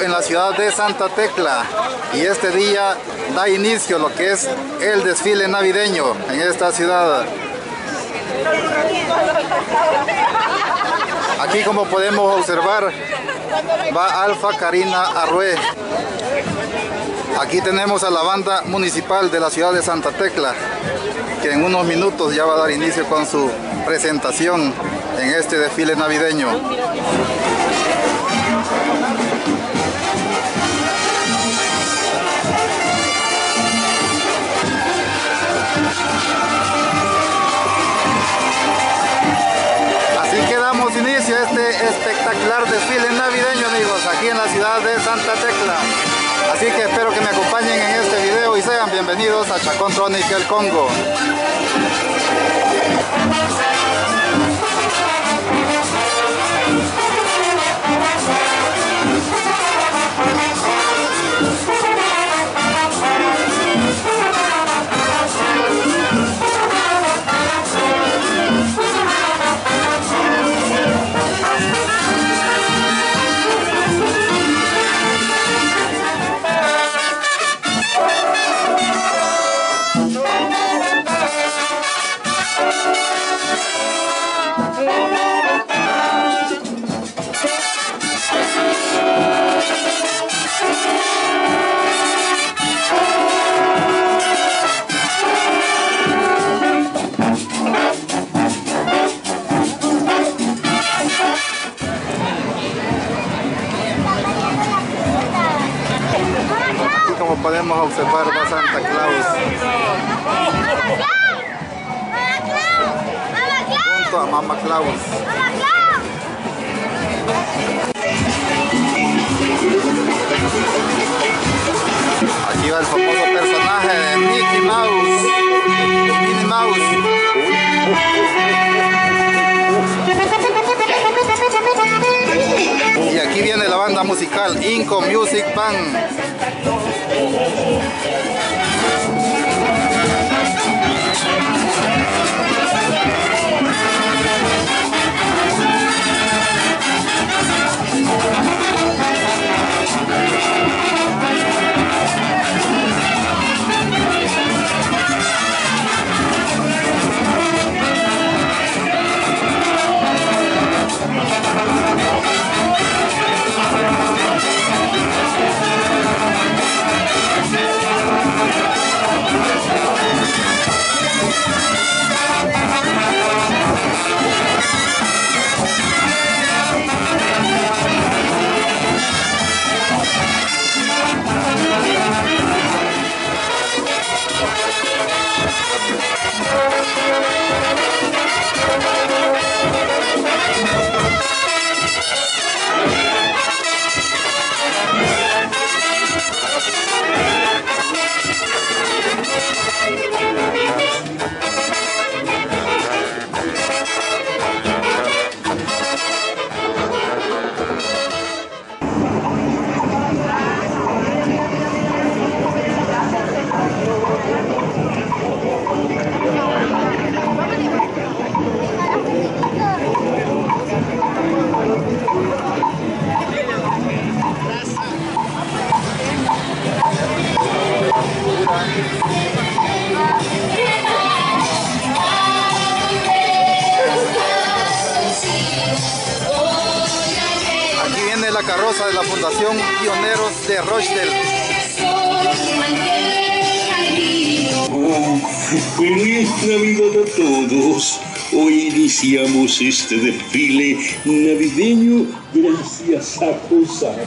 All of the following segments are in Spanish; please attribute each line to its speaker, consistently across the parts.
Speaker 1: en la ciudad de Santa Tecla y este día da inicio lo que es el desfile navideño en esta ciudad. Aquí, como podemos observar, va Alfa Karina Arrué. Aquí tenemos a la banda municipal de la ciudad de Santa Tecla, que en unos minutos ya va a dar inicio con su presentación en este desfile navideño. Así que damos inicio a este espectacular desfile navideño, amigos, aquí en la ciudad de Santa Tecla. Así que espero que me acompañen en este video y sean bienvenidos a Chacón Tronic, el Congo. Como podemos observar, va Santa Claus junto a Mama Claus. Aquí va el famoso personaje de Mickey Mouse, Minnie Mouse. Y aquí viene la banda musical Inco Music Band. Aquí viene la carroza de la Fundación Pioneros de Rochdale.
Speaker 2: Feliz Navidad a todos. Hoy iniciamos este desfile navideño gracias a COSAC.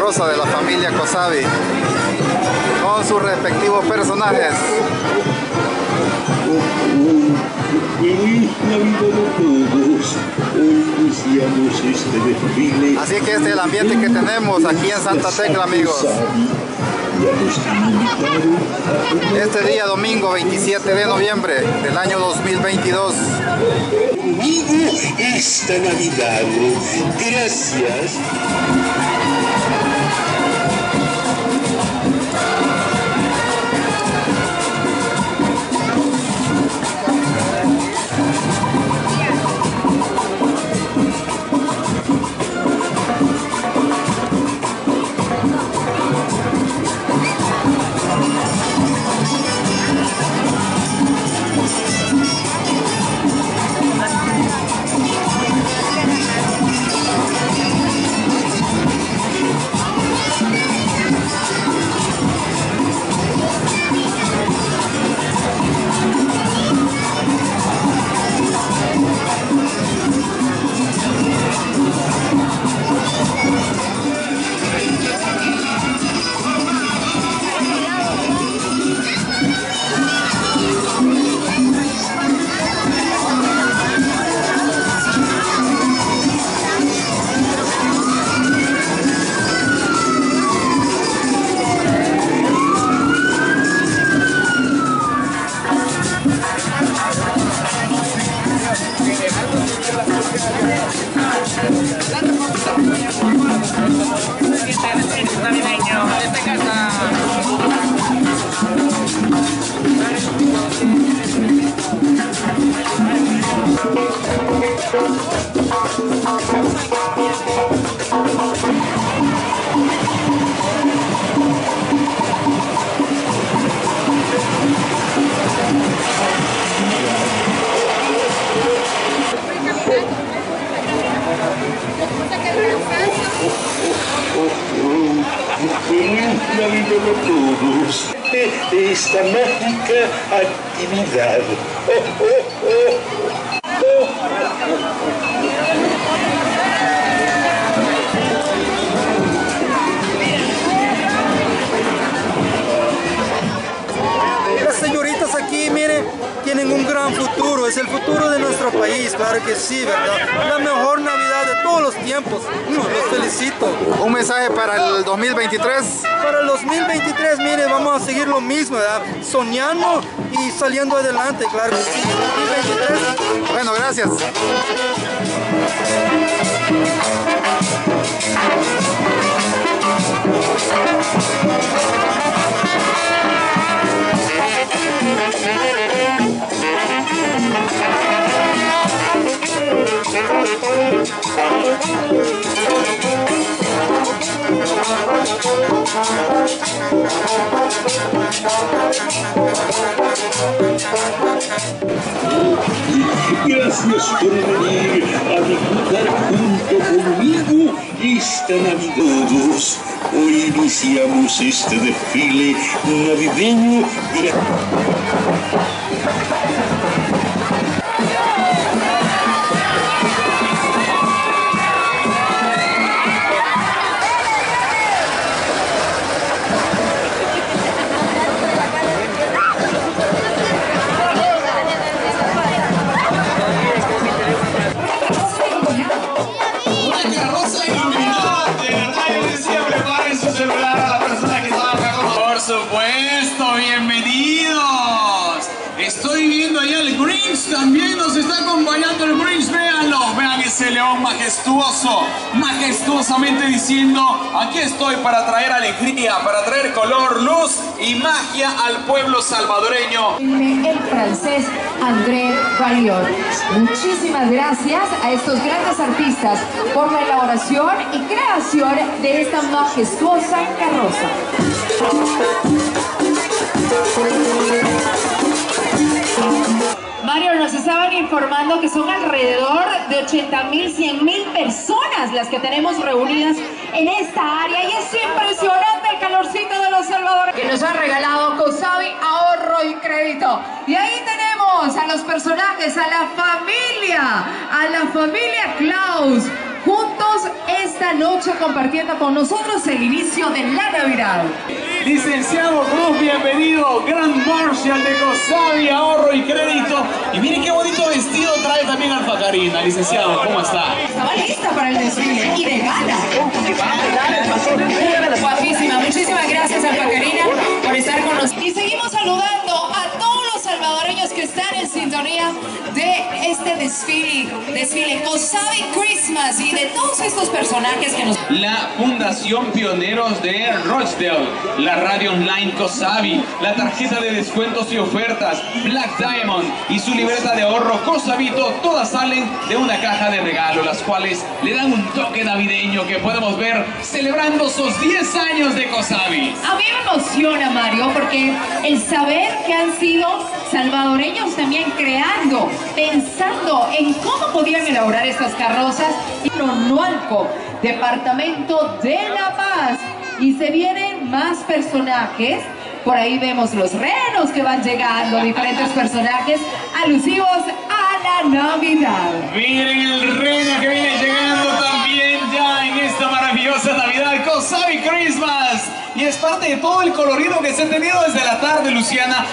Speaker 1: carroza de la familia Cosavi, con sus respectivos personajes.
Speaker 2: Feliz Navidad a todos. Hoy iniciamos este desfile.
Speaker 1: Así que este es el ambiente que tenemos aquí en Santa Tecla, amigos. Este día domingo 27 de noviembre del año 2022.
Speaker 2: Conmigo esta Navidad. Gracias. Feliz Navidad a todos de esta mágica actividad.
Speaker 3: Las señoritas aquí, miren, tienen un gran futuro, es el futuro de nuestro país, claro que sí, ¿verdad? La mejor Navidad de todos los tiempos, los felicito.
Speaker 1: Un mensaje para el 2023.
Speaker 3: Para el 2023, miren, vamos a seguir lo mismo, ¿verdad? Soñando y saliendo adelante, claro que sí. 2023.
Speaker 1: Bueno, gracias.
Speaker 2: Gracias por venir a disfrutar junto conmigo esta Navidad. Todos, hoy iniciamos este desfile navideño.
Speaker 4: Por supuesto, bienvenidos. Estoy viendo allá el Grinch, también nos está acompañando el Grinch, véanlo, vean ese león majestuoso, majestuosamente diciendo, aquí estoy para traer alegría, para traer color, luz y magia al pueblo salvadoreño.
Speaker 5: El francés André Valiot. Muchísimas gracias a estos grandes artistas por la elaboración y creación de esta majestuosa carroza. Mario, nos estaban informando que son alrededor de 80.000, 100.000 personas las que tenemos reunidas en esta área y es impresionante el calorcito de los salvadoreños que nos han regalado Cosavi Ahorro y Crédito. Y ahí tenemos a los personajes, a la familia Klaus, juntos esta noche compartiendo con nosotros el inicio de la Navidad.
Speaker 4: Licenciado Cruz, bienvenido. Gran Marshal de COSAVI, ahorro y crédito. Y miren qué bonito vestido trae también Alfa Karina. Licenciado, ¿cómo está?
Speaker 5: Estaba lista para el desfile y de gala. Guapísima. Muchísimas gracias, Alfa Karina, por estar con nosotros. Y seguimos saludando a todos los salvadoreños que están en sintonía de este desfile COSAVI Christmas y de todos estos personajes que nos...
Speaker 4: La Fundación Pioneros de Rochdale, la radio online COSAVI, la tarjeta de descuentos y ofertas Black Diamond y su libreta de ahorro COSAVITO, todas salen de una caja de regalo, las cuales le dan un toque navideño que podemos ver celebrando sus 10 años de COSAVI.
Speaker 5: A mí me emociona, Mario, porque el saber que han sido salvadoreños también creando, pensando en cómo podían elaborar estas carrozas. Y Nonualco, departamento de La Paz. Y se vienen más personajes. Por ahí vemos los renos que van llegando, diferentes personajes alusivos a la Navidad.
Speaker 4: Miren el reno que viene llegando también ya en esta maravillosa Navidad, COSAVI Christmas. Y es parte de todo el colorido que se ha tenido desde la tarde, Luciana.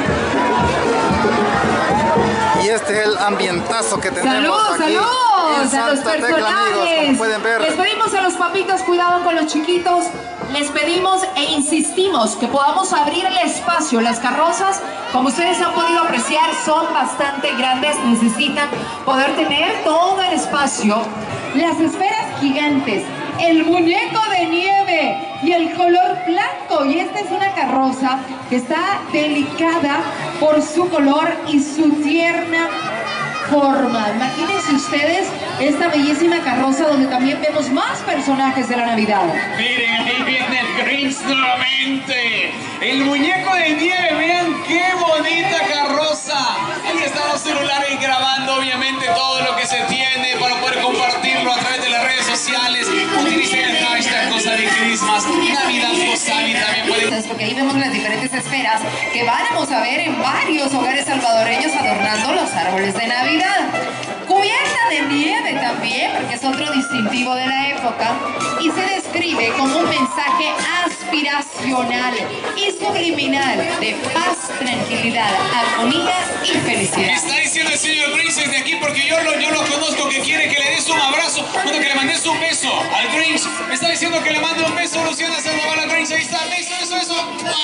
Speaker 1: Y este es el ambientazo que tenemos aquí en Santa Tecla, amigos, como pueden ver.
Speaker 5: Les pedimos a los papitos, cuidado con los chiquitos. Les pedimos e insistimos que podamos abrir el espacio. Las carrozas, como ustedes han podido apreciar, son bastante grandes. Necesitan poder tener todo el espacio. Las esferas gigantes, el muñeco de nieve y el color blanco. Y esta es una carroza que está delicada por su color y su tierna forma. Imagínense ustedes esta bellísima carroza donde también vemos más personajes de la Navidad.
Speaker 4: Miren, ahí viene el Grinch nuevamente. El muñeco de nieve, vean qué bonita carroza. Ahí están los celulares grabando obviamente todo lo que se tiene para poder compartirlo a través de las redes sociales. Utilicen el hashtag COSAVI Christmas, Navidad COSAVI también pueden...
Speaker 5: Porque ahí vemos las diferentes esferas que vamos a ver en varios hogares salvadoreños adornando los árboles de Navidad. Cubierta de nieve también, porque es otro distintivo de la época, y se describe como un mensaje aspiracional y subliminal de paz, tranquilidad, armonía y felicidad.
Speaker 4: Está diciendo el señor Grinch desde aquí porque yo lo conozco, que quiere que le des un abrazo, bueno, que le mandes un beso al Grinch. Me está diciendo que le mande un beso, Luciana Sandoval al Grinch. Ahí está, beso.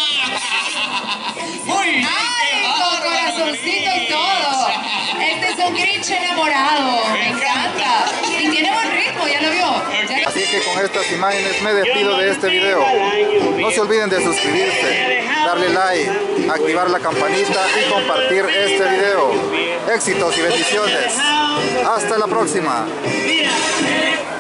Speaker 4: Muy bien.
Speaker 5: ¡Ay, con corazoncito y todo! Este es un Grinch enamorado, me encanta. Y tiene buen ritmo, ya lo vio.
Speaker 1: Así que con estas imágenes me despido de este video. No se olviden de suscribirse, darle like, activar la campanita y compartir este video. Éxitos y bendiciones. Hasta la próxima.